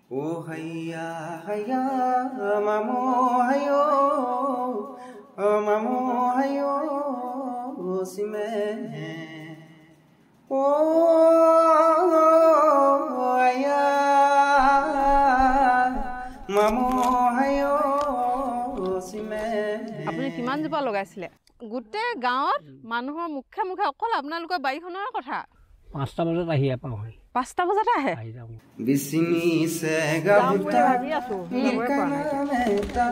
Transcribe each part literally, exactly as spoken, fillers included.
Oh hayya hayya mamo hayo oh mamo hayo sime oh hayya mamo hayo sime আপুনি কিমান জোপা লগাইছিলে গোটে গাঁৱত মানুহৰ মুখে মুখে অকল আপোনালোকৰ বাৰীখনৰ কথা পাঁচটা বজাত আহি পাওঁ হয় পাঁচটা বজাত আহে বিসিনি সে গাবুতা মিঠানে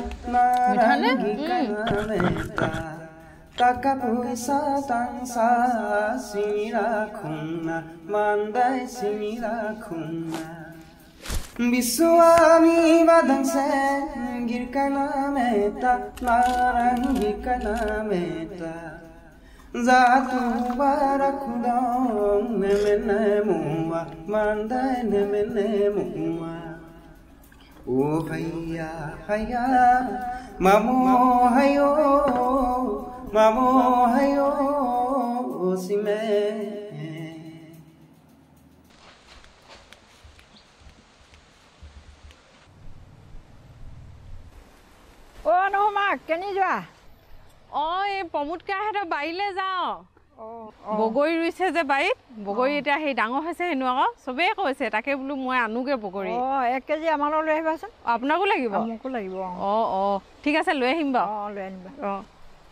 টাকা পয়সা তাংসা সিরা খুনা মান্দাই সিরা খুনা বিশ্বআমি বাদং সে গিরকানা মেতা নারঙ্গি কানা মেতা Zatu barakudong nemene muwa mandai nemene muwa Oh hayya hayya mamo hayo mamo hayo sime Oh no ma keni joa অ' এই প্ৰমোদকা হেঁতৰ বাৰীলৈ যাওঁ বগৰী ৰুইছে যে বাৰীত বগৰী এতিয়া সেই ডাঙৰ হৈছে হেনো আকৌ চবেই কৈছে তাকে বোলো মই আনোগে বগৰী অ' এক কেজি আমালৈ লৈ আহিবাচোন আপোনাকো লাগিব মোকো লাগিব অ' অ' ঠিক আছে লৈ আহিম বাৰু অ' লৈ আনিবা অ'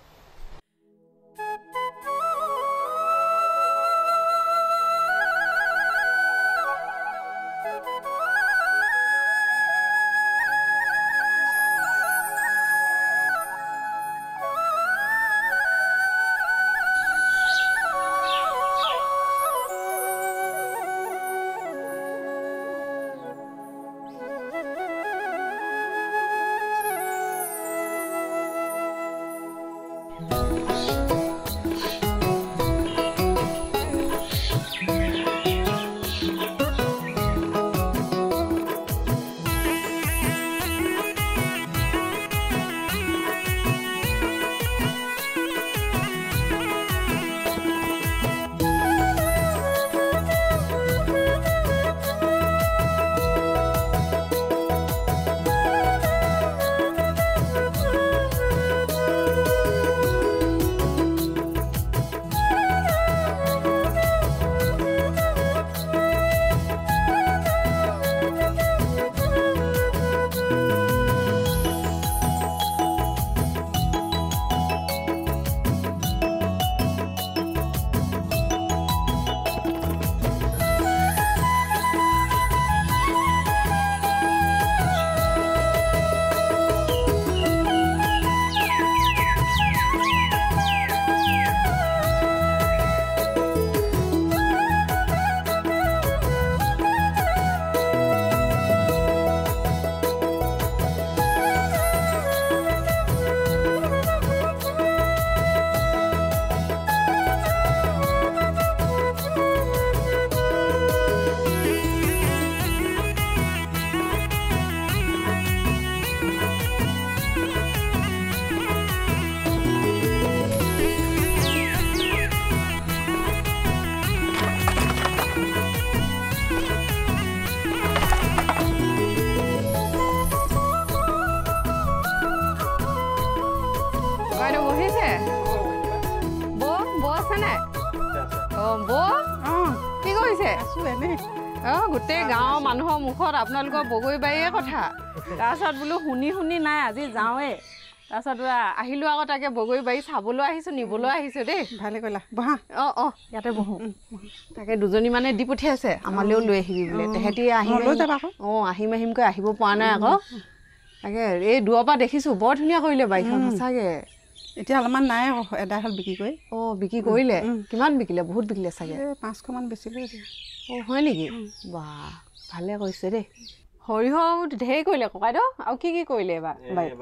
গোটে গাঁৱৰ মানুহৰ মুখত আপোনালোকৰ বগৰী বাৰীয়ে কথা তাৰপিছত বোলো শুনি শুনি নাই আজি যাওঁৱে তাৰপিছত আহিলোঁ আকৌ তাকে বগৰী বাৰী চাবলৈ আহিছোঁ নিবলৈ আহিছোঁ দেই ভালে কৰিলা বহা অঁ অঁ ইয়াতে বহোঁ তাকে দুজনী মানে দি পঠিয়াইছে আমালৈও লৈ আহিবি বোলে তেহেঁতি আহিম লৈ যাবা আকৌ অঁ আহিম আহিমকৈ আহিব পৰা নাই আকৌ তাকে এই দূৰৰ পৰা দেখিছোঁ বৰ ধুনীয়া কৰিলে বাৰীখন সঁচাকৈ এতিয়া অলপমান নাই এদাই হ'ল বিক্ৰী কৰি অঁ বিক্ৰী কৰিলে কিমান বিকিলে বহুত বিকিলে চাগে পাঁচশমান বেচিলে এতিয়া অঁ হয় নেকি বাহ ভালে কৰিছে দেই সৰিয়হ ঢেৰ কৰিলে ককাইদেউ আৰু কি কি কৰিলে এবাৰ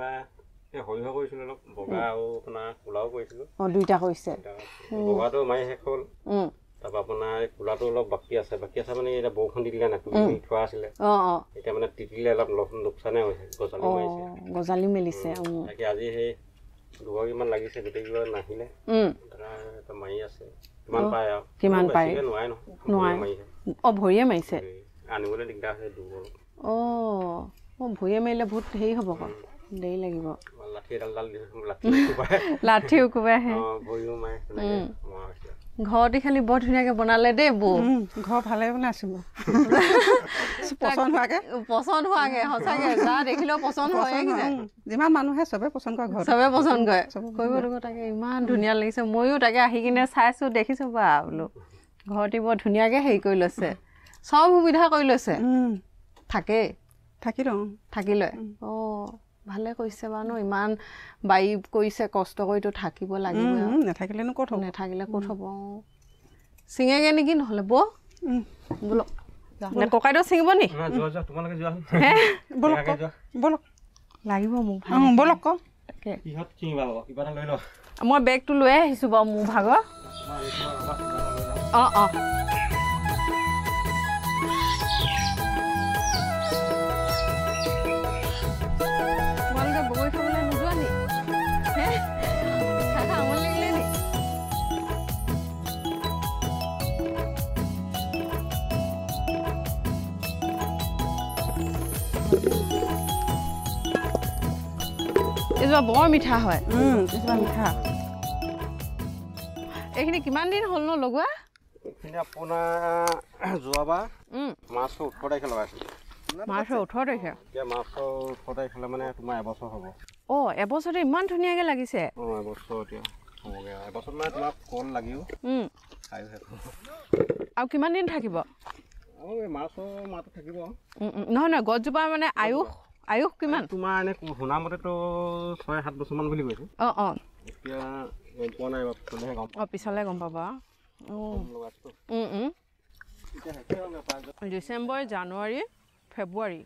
সৰিয়হ কৰিছিলোঁ অলপ বগা আৰু আপোনাৰ কোলাও কৰিছিলোঁ অঁ দুইটা কৰিছে বগাটো মাৰি শেষ হ'ল তাৰপৰা আপোনাৰ কোলাটো অলপ বাকী আছে বাকী আছে মানে এতিয়া বৰষুণ দি দিলে নাই তুলি থোৱা আছিলে অঁ অঁ এতিয়া মানে তিতিলে অলপ লোকচানে হৈছে গজালি মাৰিছে গজালি মেলিছে তাকে আজি সেই দুগৰাকীমান লাগিছে গোটেইকেইটা নাহিলে মাৰি আছে কিমান পায় আৰু কিমান পায় নোৱাৰে নহয় নোৱাৰে অঁ ভৰিয়ে মাৰিছে আনিবলৈ দিগদাৰ আছে দূৰ অঁ মই ভৰিয়ে মাৰিলে বহুত হেৰি হ'ব আকৌ দেৰি লাগিব লাঠি এডাল ডাল দি লাঠি কোবাই লাঠি কোবাই আহে অঁ ভৰিও মাৰে তেনেকৈ মৰা হৈছে ঘৰতে খালি বৰ ধুনীয়াকৈ বনালে দেই বৌ ঘৰ ভালে বনাইছোঁ মই পচন্দ হোৱাকৈ পচন্দ হোৱাকৈ সঁচাকৈ যা দেখিলেও পচন্দ হয়ে কি নাই যিমান মানুহে চবে পচন্দ কৰে ঘৰ চবে পচন্দ কৰে কৰিব লাগিব তাকে ইমান ধুনীয়া লাগিছে ময়ো তাকে আহি কিনে চাইছোঁ দেখিছোঁ বা বোলো ঘৰটি বৰ ধুনীয়াকৈ হেৰি কৰি লৈছে চব সুবিধা কৰি লৈছে থাকেই থাকিল থাকিলে অঁ ভালে কৰিছে বাৰু ন ইমান বাৰী কৰিছে কষ্ট কৰিতো থাকিব লাগিব নাথাকিলেনো ক'ত হ'ব নাথাকিলে ক'ত হ'ব ছিঙেগৈ নেকি নহ'লে বৌ বোলক নে ককাইদেউ ছিঙিব নি ব'লক ব'লক লাগিব মোক ব'লক ক তাকে কিহত ছিঙিবা কিবা এটা লৈ ল মই বেগটো লৈ আহিছোঁ বাৰু মোৰ ভাগৰ অঁ অঁ এইজোপা বৰ মিঠা হয় এইজোপা মিঠা এইখিনি কিমান দিন হ'ল ন লগোৱা এইখিনি আপোনাৰ যোৱাবাৰ মাৰ্চৰ ওঠৰ তাৰিখে লগাইছিলোঁ মাৰ্চৰ ওঠৰ তাৰিখে এতিয়া মাৰ্চৰ ওঠৰ তাৰিখে মানে তোমাৰ এবছৰ হ'ব অঁ এবছৰতে ইমান ধুনীয়াকৈ লাগিছে অঁ এবছৰ এতিয়া হ'বগৈ আৰু এবছৰত মানে তোমাৰ কল লাগিও খায়ো শেষ আৰু কিমান দিন থাকিব আৰু এই মাৰ্চৰ মাহটো থাকিব নহয় নহয় গছজোপা মানে আয়ুস আয়ুস কিমান তোমাৰ এনে শুনা মতেতো ছয় সাত বছৰমান বুলি কৈছে অঁ অঁ এতিয়া গম পোৱা নাই পিছলৈহে গম অঁ পিছলৈ গম পাবা ডিচেম্বৰ জানুৱাৰী ফেব্ৰুৱাৰী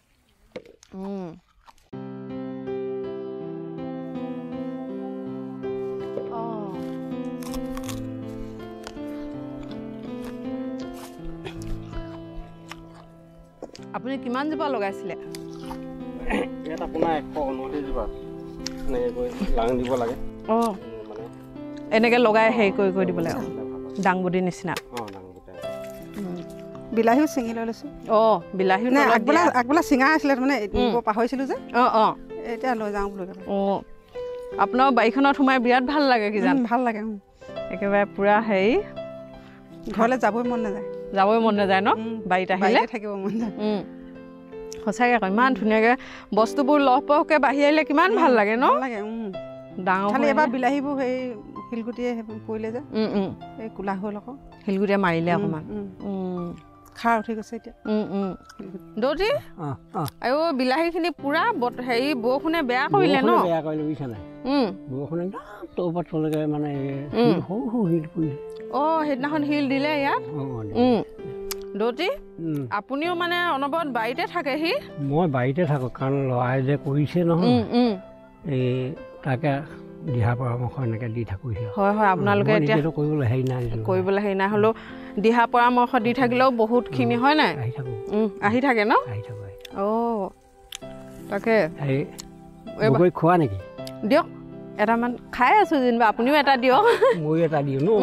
আপুনি কিমান জোপা লগাইছিলে ইয়াত আপোনাৰ এশ ঊনত্ৰিছ জোপা এনেকৈ লাং দিব লাগে অঁ মানে এনেকৈ লগাই হেৰি কৰি কৰি দিব লাগে ডাংবুটিৰ নিচিনা অঁ ডাংবুটি বিলাহীও ছিঙি লৈ লৈছোঁ অঁ বিলাহী নে আগবেলা আগবেলা ছিঙা আছিলে মানে পাহৰিছিলোঁ যে অঁ অঁ এতিয়া লৈ যাওঁ বুলি অঁ আপোনাৰ বাৰীখনত সোমাই বিৰাট ভাল লাগে কিজান ভাল লাগে একেবাৰে পূৰা হেৰি ঘৰলৈ যাবই মন নাযায় যাবই মন নাযায় ন বাৰীত আহিলে থাকিব মন যায় সঁচাকৈ আকৌ ইমান ধুনীয়াকৈ বস্তুবোৰ লহপহকৈ বাঢ়ি আহিলে কিমান ভাল লাগে ন লাগে ডাঙৰ খালি এবাৰ বিলাহীবোৰ সেই শিলগুটিয়ে পৰিলে যে এই কোলা হ'ল আকৌ শিলগুটিয়ে মাৰিলে অকণমান খাৰ উঠি গৈছে এতিয়া দৌতি আৰু বিলাহীখিনি পূৰা হেৰি বৰষুণে বেয়া কৰিলে ন বেয়া কৰিলে বুজিছা নাই বৰষুণে একদম ওপৰত তললৈকে মানে সৰু সৰু শিল পৰিলে অঁ সেইদিনাখন শিল দিলে ইয়াত দৌতি আপুনিও মানে অনবৰত বাৰীতে থাকেহি মই বাৰীতে থাকোঁ কাৰণ ল'ৰাই যে কৰিছে নহয় এই তাকে দিহা পৰামৰ্শ এনেকৈ দি থাকোঁহি হয় হয় আপোনালোকে এতিয়া কৰিবলৈ হেৰি নাই কৰিবলৈ হেৰি নাই হ'লেও দিহা পৰামৰ্শ দি থাকিলেও বহুতখিনি হয় নাই আহি থাকোঁ আহি থাকে ন আহি থাকোঁ অঁ তাকে এই খোৱা নেকি দিয়ক এটামান খাই আছোঁ যেনিবা আপুনিও এটা দিয়ক ময়ো এটা দিওঁ ন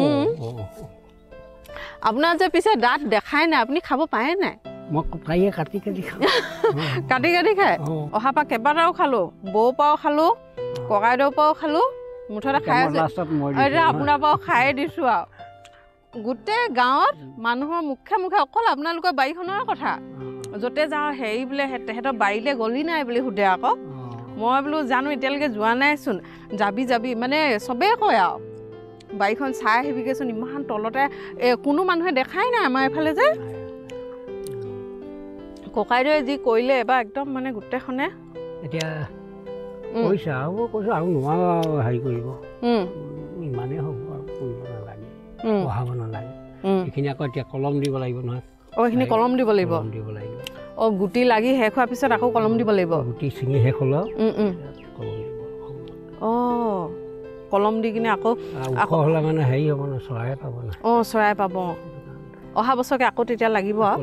আপোনাৰ যে পিছে দাঁত দেখাই নাই আপুনি খাব পাৰে নাই মই পাৰিয়ে কাটি কাটি খাওঁ কাটি কাটি খায় অহাৰ পৰা কেইবাটাও খালোঁ বৌ পৰাও খালোঁ ককাইদেউৰ পৰাও খালোঁ মুঠতে খাই আছোঁ এতিয়া আপোনাৰ পৰাও খায়ে দিছোঁ আৰু গোটেই গাঁৱত মানুহৰ মুখে মুখে অকল আপোনালোকৰ বাৰীখনৰ কথা য'তে যাওঁ হেৰি বোলে তেহেঁতৰ বাৰীলৈ গলি নাই বুলি সোধে আকৌ মই বোলো জানো এতিয়ালৈকে যোৱা নাইচোন যাবি যাবি মানে চবেই কয় আৰু বাৰীখন চাই আহিবিগৈচোন ইমান তলতে কোনো মানুহে দেখাই নাই আমাৰ এইফালে যে ককাইদেৱে যি কৰিলে এবাৰ একদম মানে গোটেইখনে এতিয়া কৈছে আৰু কৈছোঁ আৰু নোৱাৰো আৰু হেৰি কৰিব ইমানেই হ'ব আৰু কৰিব নালাগে পঢ়াব নালাগে এইখিনি আকৌ এতিয়া কলম দিব লাগিব নহয় অঁ এইখিনি কলম দিব লাগিব দিব লাগিব অঁ গুটি লাগি শেষ হোৱাৰ পিছত আকৌ কলম দিব লাগিব গুটি ছিঙি শেষ হ'ল কলম দিব অঁ কলম দি কিনে আকৌ আকৌ হ'লে মানে হেৰি হ'ব ন চৰাই পাব ন অঁ চৰাই পাব অহা বছৰকে আকৌ তেতিয়া লাগিব আৰু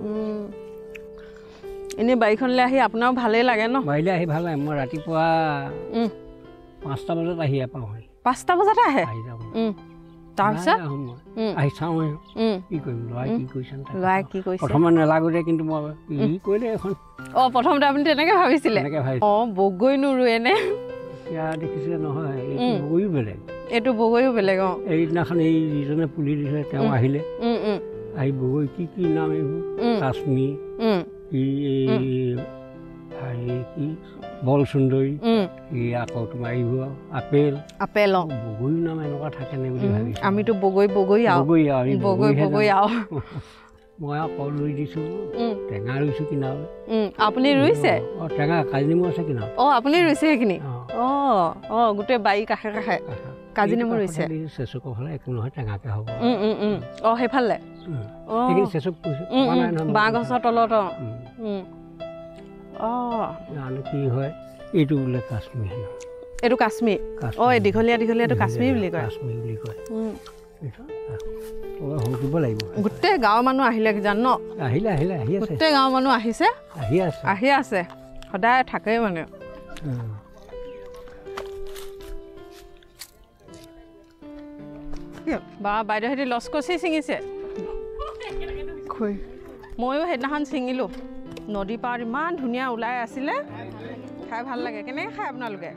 এনেই বাৰীখনলৈ আহি আপোনাৰো ভালেই লাগে ন বাৰীলৈ আহি ভাল লাগে মই ৰাতিপুৱা পাঁচটা বজাত আহি পাওঁ পাঁচটা বজাতে আহে তাৰপিছত আহি চাওঁ কি কৰিম ল'ৰাই কি কৰিছে ল'ৰাই কি কৰিছে প্ৰথমে নালাগোতে কিন্তু মই কি কৰিলে এখন অঁ প্ৰথমতে আপুনি তেনেকৈ ভাবিছিলে অঁ বগৰী নুৰুৱে নে এতিয়া দেখিছিলে নহয় এইটো বগৰীও বেলেগ এইটো বগৰীও বেলেগ অঁ এইদিনাখন এই যিজনে পুলি দিছে তেওঁ আহিলে আহি বগৰী কি কি নাম এইবোৰ কাশ্মীৰ কি হেৰি কি বল সুন্দৰী এই আকৌ তোমাৰ এইবোৰ আপেল আপেল বগৰী নাম এনেকুৱা থাকে নে বুলি ভাবিছোঁ আমিতো বগৰী বগৰী আৰু বগৰী আৰু বগৰী বগৰী আৰু মই আৰু কল ৰুই দিছোঁ টেঙা ৰুইছোঁ কিনাৰলৈ আপুনি ৰুইছে অঁ টেঙা কাজি নেমু আছে কিনাৰত অঁ আপুনি ৰুইছে সেইখিনি অঁ অঁ গোটেই বাৰী কাষে কাষে কাজি নেমু ৰুইছে চেচুকৰ ফালে একো নহয় টেঙাকে হ'ব অঁ সেইফালে চেচুক বাঁহ গছৰ তলত অঁ অঁ জানো কি হয় এইটো বোলে কাশ্মীৰ এইটো কাশ্মীৰ অঁ এই দীঘলীয়া দীঘলীয়াটো কাশ্মীৰ বুলি কয় কাশ্মীৰ বুলি কয় দিব লাগিব গোটেই গাঁৱৰ মানুহ আহিলে কি জান ন আহিলে আহিলে আহি আছে গোটেই গাঁৱৰ মানুহ আহিছে আহি আছে আহি আছে সদায় থাকেই মানে বা বাইদেউহেঁতি লস্কচি ছিঙিছে ময়ো সেইদিনাখন ছিঙিলোঁ নদী পাৰত ইমান ধুনীয়া ওলাই আছিলে খাই ভাল লাগে কেনেকৈ খায় আপোনালোকে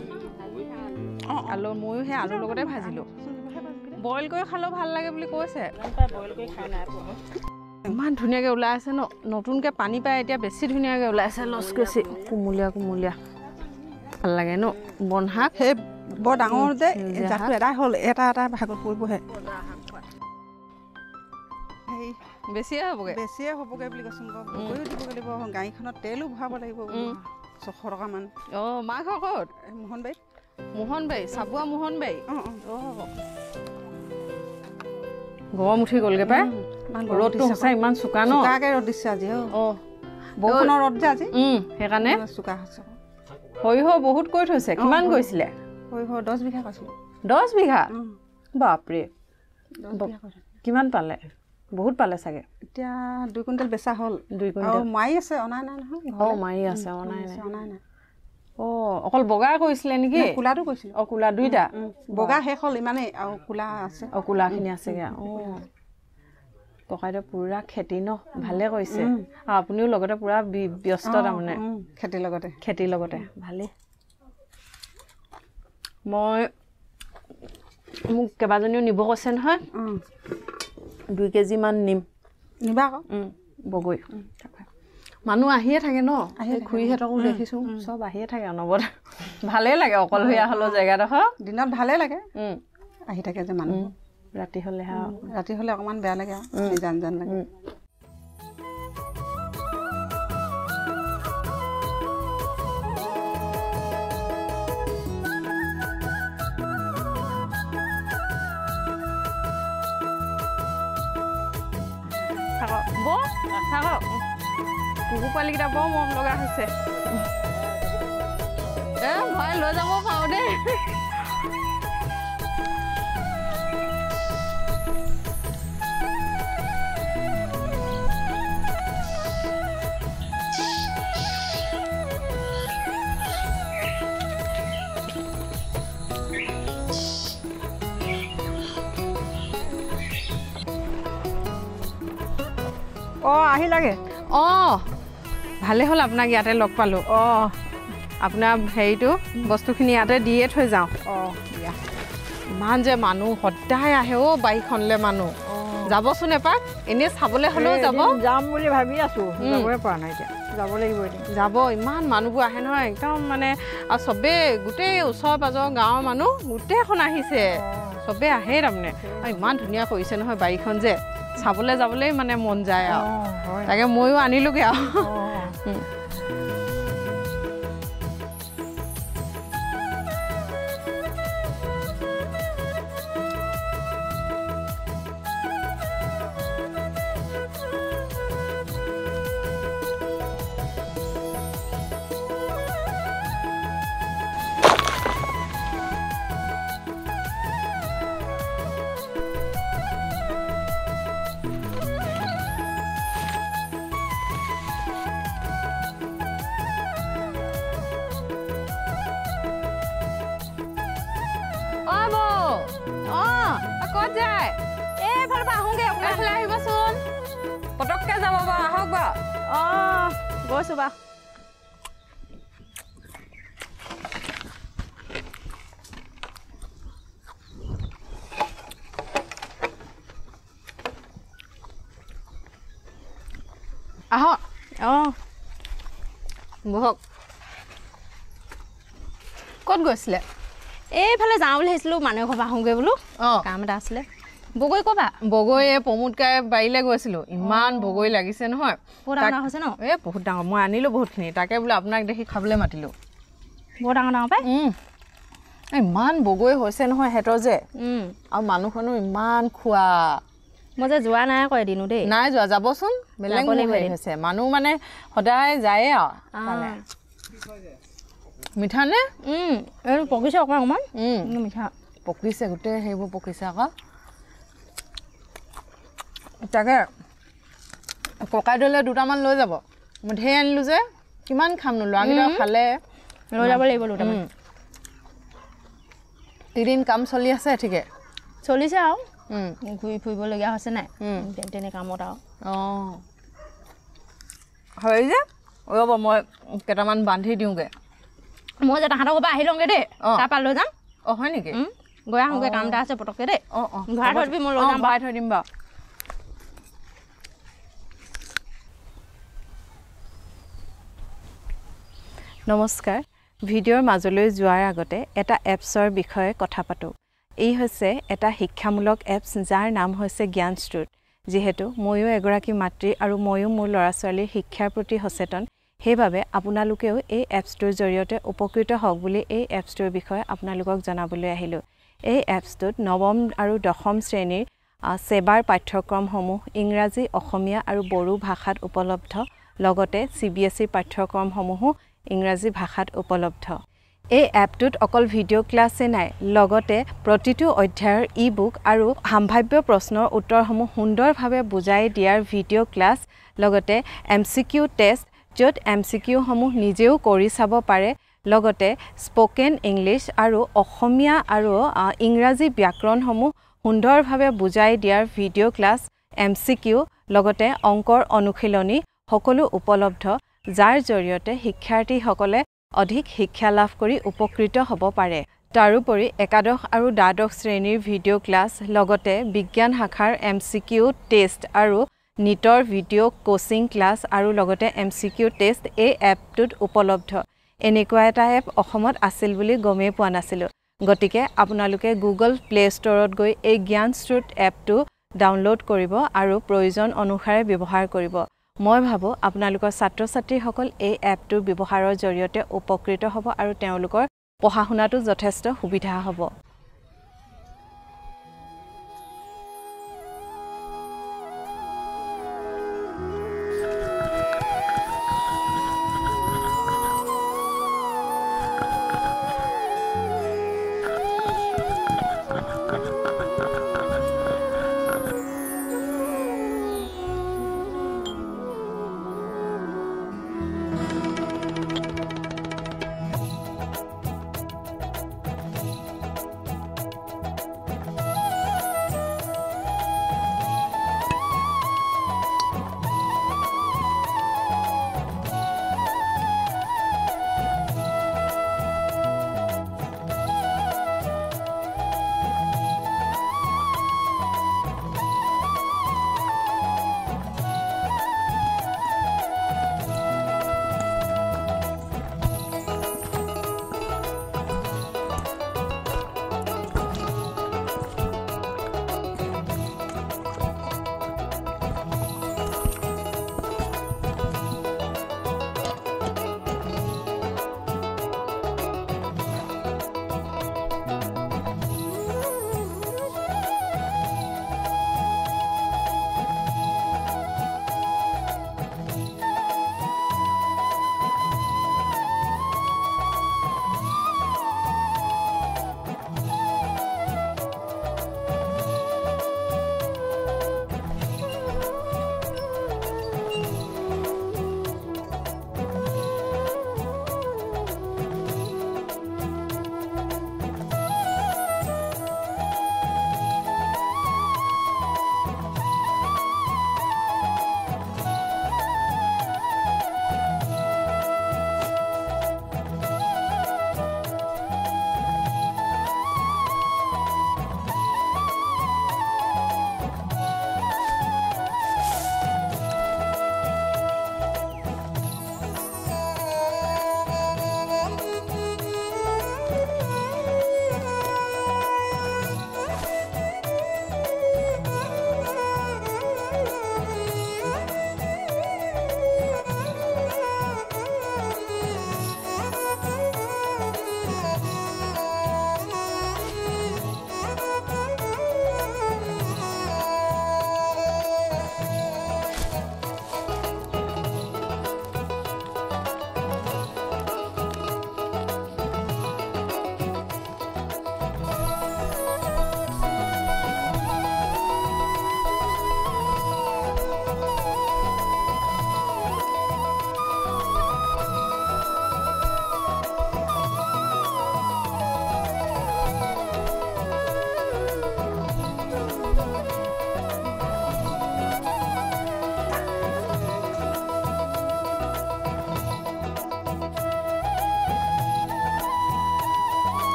আলু ময়ো সেই আলুৰ লগতে ভাজিলোঁ বইল কৰি খালেও ভাল লাগে বুলি কৈছে ইমান ধুনীয়াকৈ ওলাই আছে ন নতুনকৈ পানী পাই এতিয়া বেছি ধুনীয়াকৈ ওলাই আছে লস্কচি কোমলীয়া কোমলীয়া ভাল লাগে ন বন শাক সেই বৰ ডাঙৰ যে জাতটো এটাই হ'ল এটা এটা ভাগত পৰিবহে সেই বেছিয়ে হ'বগৈ বেছিয়ে হ'বগৈ বুলি কৈছোঁ বগৰীও দিবগৈ লাগিব গাড়ীখনত তেলো ভৰাব লাগিব ছশ টকামান অঁ মাক ক'ত মোহনবাৰী মোহনবাৰী চাবুৱা মোহনবাৰী অঁ অঁ গৰম উঠি গ'লগৈ পাই ৰ'দটো সঁচাই ইমান চোকা ন চোকাকৈ ৰ'দ দিছে আজি অঁ বৰষুণৰ ৰ'দ যে আজি সেইকাৰণে চোকা হৈছে সৰিয়হ বহুত কৰি থৈছে কিমান কৰিছিলে সৰিয়হ দহ বিঘা কৈছিলোঁ দহ বিঘা বাপৰে কিমান পালে বহুত পালে চাগে এতিয়া দুই কুইণ্টেল বেচা হ'ল দুই কুইণ্টেল মাৰি আছে অনাই নাই নহয় অঁ মাৰি আছে অনাই নাই অনাই নাই অঁ অকল বগা কৰিছিলে নেকি কোলাটো কৰিছিলোঁ অঁ কোলা দুইটা বগা শেষ হ'ল ইমানেই আৰু কোলা আছে অঁ কোলাখিনি আছেগৈ অঁ ককাইদেউ পুৰা খেতি ন ভালে কৰিছে আৰু আপুনিও লগতে পুৰা ব্যস্ত তাৰমানে খেতিৰ লগতে খেতিৰ লগতে ভালেই মই মোক কেইবাজনীও নিব কৈছে নহয় দুই কেজিমান নিম নিবা আকৌ বগৰী মানুহ আহিয়ে থাকে ন খুৰীহঁতকো দেখিছোঁ চব আহিয়ে থাকে অনবৰত ভালেই লাগে অকলশৰীয়া হ'লেও জেগাডোখৰ দিনত ভালেই লাগে আহি থাকে যে মানুহ ৰাতি হ'লে ৰাতি হ'লে অকণমান বেয়া লাগে আৰু নিজান জান লাগে কুকুৰ পোৱালিকেইটা বৰ মৰম লগা হৈছে এ ভয় লৈ যাব পাৰোঁ দেই অঁ আহি লাগে অঁ ভালে হ'ল আপোনাক ইয়াতে লগ পালোঁ অঁ আপোনাৰ হেৰিটো বস্তুখিনি ইয়াতে দিয়ে থৈ যাওঁ অঁ দিয়া ইমান যে মানুহ সদায় আহে অ' বাৰীখনলৈ মানুহ যাবচোন এপাক এনেই চাবলৈ হ'লেও যাব যাম বুলি ভাবি আছোঁ যাবই পৰা নাই এতিয়া যাব লাগিব যাব ইমান মানুহবোৰ আহে নহয় একদম মানে আৰু চবেই গোটেই ওচৰ পাজৰ গাঁৱৰ মানুহ গোটেইখন আহিছে চবেই আহেই তাৰমানে আৰু ইমান ধুনীয়া কৰিছে নহয় বাৰীখন যে চাবলৈ যাবলৈ মানে মন যায় আৰু তাকে ময়ো আনিলোগৈ আৰু যায় এইফালৰ পৰা আহোঁগৈ এইফালে আহিবচোন পটককৈ যাব বাৰু আহক বাৰু অঁ গৈছোঁ বাৰু আহক অঁ বহক ক'ত গৈছিলে এইফালে যাওঁ বুলি ভাবিছিলোঁ মানুহ ঘৰ পৰা আহোঁগৈ বোলো অঁ কাম এটা আছিলে বগৰী ক'বা বগৰী এই প্ৰমোদকাই বাৰীলৈ গৈছিলোঁ ইমান বগৰী লাগিছে নহয় বৰ ডাঙৰ হৈছে ন এই বহুত ডাঙৰ মই আনিলোঁ বহুতখিনি তাকে বোলো আপোনাক দেখি খাবলৈ মাতিলোঁ বৰ ডাঙৰ ডাঙৰ পাই ইমান বগৰী হৈছে নহয় সিহঁতৰ যে আৰু মানুহখনো ইমান খোৱা মই যে যোৱা নাই আকৌ এদিনো দেই নাই যোৱা যাবচোন বেলেগ হেৰি হৈছে মানুহ মানে সদায় যায়ে আৰু মিঠা নে এইটো পকিছে অকণমান অকণমান মিঠা পকিছে গোটেই সেইবোৰ পকিছে আকৌ তাকে ককাইদেউলে দুটামান লৈ যাব মই ঢেৰ আনিলোঁ যে কিমান খামনো ল'ৰাকেইটা খালে লৈ যাব লাগিব দুটামান এদিন কাম চলি আছে ঠিকে চলিছে আৰু ঘূৰি ফুৰিবলগীয়া হৈছে নাই তেনে কামত আৰু অঁ হয় যে ৰ'ব মই কেইটামান বান্ধি দিওঁগৈ মই যে তাহাঁতৰ পৰা আহি লওঁগৈ দেই তাৰপৰা লৈ যাম অঁ হয় নেকি গৈ আহোঁগৈ কাম এটা আছে পটককৈ দেই অঁ অঁ ভৰাই থৈ দিবি মই লৈ যাম ভৰাই থৈ দিম বাৰু নমস্কাৰ ভিডিঅ'ৰ মাজলৈ যোৱাৰ আগতে এটা এপছৰ বিষয়ে কথা পাতোঁ এই হৈছে এটা শিক্ষামূলক এপছ যাৰ নাম হৈছে জ্ঞানস্ৰোত যিহেতু ময়ো এগৰাকী মাতৃ আৰু ময়ো মোৰ ল'ৰা ছোৱালীৰ শিক্ষাৰ প্ৰতি সচেতন সেইবাবে আপোনালোকেও এই এপছটোৰ জৰিয়তে উপকৃত হওক বুলি এই এপছটোৰ বিষয়ে আপোনালোকক জনাবলৈ আহিলোঁ এই এপছটোত নৱম আৰু দশম শ্ৰেণীৰ সেৱাৰ পাঠ্যক্ৰমসমূহ ইংৰাজী অসমীয়া আৰু বড়ো ভাষাত উপলব্ধ লগতে চি বি এছ ইৰ পাঠ্যক্ৰমসমূহো ইংৰাজী ভাষাত উপলব্ধ এই এপটোত অকল ভিডিঅ' ক্লাছে নাই লগতে প্ৰতিটো অধ্যায়ৰ ই বুক আৰু সাম্ভাব্য প্ৰশ্নৰ উত্তৰসমূহ সুন্দৰভাৱে বুজাই দিয়াৰ ভিডিঅ' ক্লাছ লগতে এম চি কিউ টেষ্ট য'ত এম চি কিউসমূহ নিজেও কৰি চাব পাৰে লগতে স্পকেন ইংলিছ আৰু অসমীয়া আৰু ইংৰাজী ব্যাকৰণসমূহ সুন্দৰভাৱে বুজাই দিয়াৰ video' class M C Q লগতে অংকৰ অনুশীলনী সকলো উপলব্ধ যাৰ জৰিয়তে শিক্ষাৰ্থীসকলে অধিক শিক্ষা লাভ কৰি উপকৃত হ'ব পাৰে তাৰোপৰি একাদশ আৰু দ্বাদশ শ্ৰেণীৰ ভিডিঅ' ক্লাছ লগতে বিজ্ঞান শাখাৰ এম চি কিউ টেষ্ট আৰু নিটৰ ভিডিঅ' কোচিং ক্লাছ আৰু লগতে এম চি কিউ টেষ্ট এই এপটোত উপলব্ধ এনেকুৱা এটা এপ অসমত আছিল বুলি গমেই পোৱা নাছিলোঁ গতিকে আপোনালোকে গুগল প্লে ষ্টৰত গৈ এই জ্ঞানস্ৰোত এপটো ডাউনলোড কৰিব আৰু প্ৰয়োজন অনুসাৰে ব্যৱহাৰ কৰিব মই ভাবোঁ আপোনালোকৰ ছাত্ৰ ছাত্ৰীসকল এই এপটোৰ ব্যৱহাৰৰ জৰিয়তে উপকৃত হ'ব আৰু তেওঁলোকৰ পঢ়া শুনাটো যথেষ্ট সুবিধা হ'ব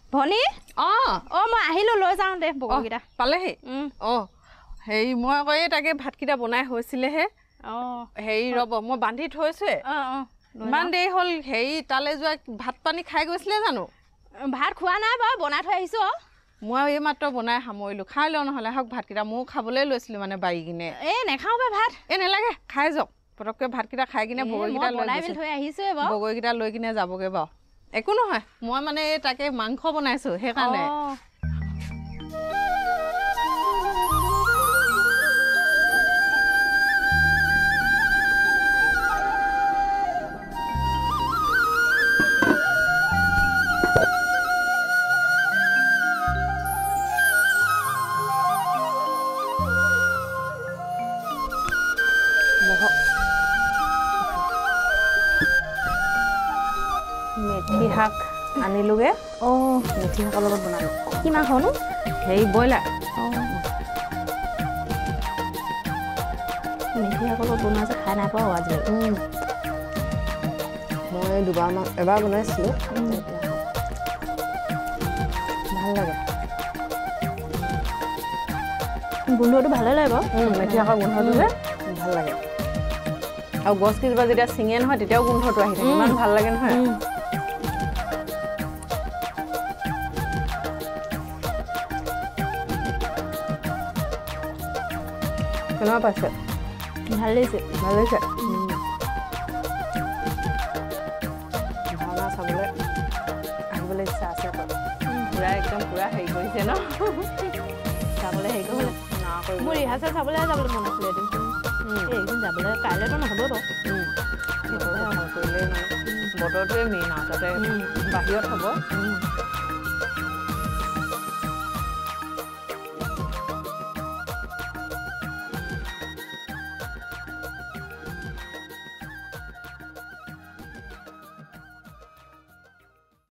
ভনী অঁ অঁ মই আহিলোঁ লৈ যাওঁ দে বগৰকেইটা পালেহি অঁ হেৰি মই আকৌ এই তাকে ভাতকেইটা বনাই হৈছিলেহে অঁ হেৰি ৰ'ব মই বান্ধি থৈছোৱে অঁ অঁ ইমান দেৰি হ'ল হেৰি তালৈ যোৱা ভাত পানী খাই গৈছিলে জানো ভাত খোৱা নাই বাৰু বনাই থৈ আহিছোঁ অঁ মই এই মাত্ৰ বনাই সামৰিলোঁ খাই লওঁ নহ'লে হওক ভাতকেইটা ময়ো খাবলৈ লৈছিলোঁ মানে বাৰী কিনে এই নেখাওঁ বে ভাত এই নেলাগে খাই যাওক পটককৈ ভাতকেইটা খাই কিনে বগৰীকেইটা লৈ থৈ আহিছোৱে বাৰু বগৰীকেইটা লৈ কিনে যাবগৈ বাৰু একো নহয় মই মানে এই তাকে মাংস বনাইছোঁ সেইকাৰণে মেথি শাক আনিলোগে অঁ মেথি শাকৰ লগত বনালোঁ কি মাংসনো হেৰি ব্ৰইলাৰ অঁ মেথি শাকৰ লগত বনোৱা যে খাই নাই পোৱা আজিকালি মই দুবাৰমান এবাৰ বনাইছিলোঁ ভাল লাগে গোন্ধটো ভালে লাগে বাৰু মেথি শাকৰ গোন্ধটো যে ভাল লাগে আৰু গছ কেইজোপা যেতিয়া ছিঙে নহয় তেতিয়াও গোন্ধটো আহি থাকে ইমান ভাল লাগে নহয় কেনেকুৱা পাইছে ভাল লাগিছে ভাল লাগিছে ভাওনা চাবলৈ আহিবলৈ ইচ্ছা আছে পূৰা একদম পূৰা হেৰি কৰিছে ন যাবলৈ হেৰি কৰিবলৈ মোৰ ৰিহাৰ্চেল চাবলৈ যাবলৈ মন আছিলে এদিন এইদিন যাবলৈ কাইলৈতো নহ'ব বাৰু ভাল কৰিলে মানে বতৰটোৱে মেইন আৰু তাতে বাহিৰত হ'ব